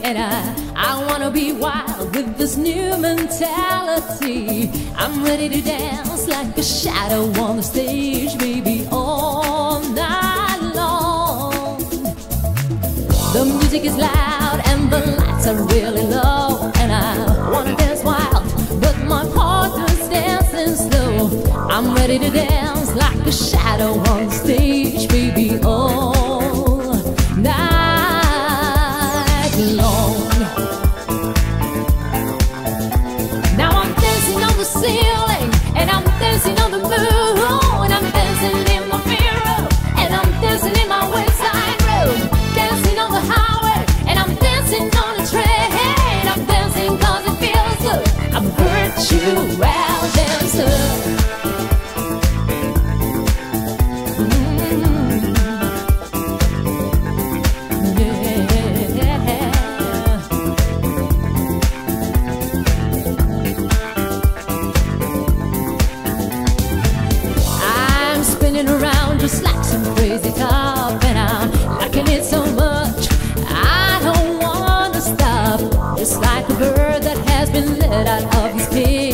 And I wanna be wild with this new mentality. I'm ready to dance like a shadow on the stage, baby, all night long. The music is loud and the lights are really low, and I wanna dance wild, but my partner's dancing slow. I'm ready to dance like a shadow on the stage, baby, all night long. Now I'm dancing on the ceiling, and I'm dancing on the moon. I'm dancing in my mirror, and I'm dancing in my wayside room. Dancing on the highway, and I'm dancing on the train. I'm dancing 'cause it feels good. I'm a virtual dancer. Around just like some crazy top, and I'm liking it so much I don't wanna stop. It's like a bird that has been let out of his cage.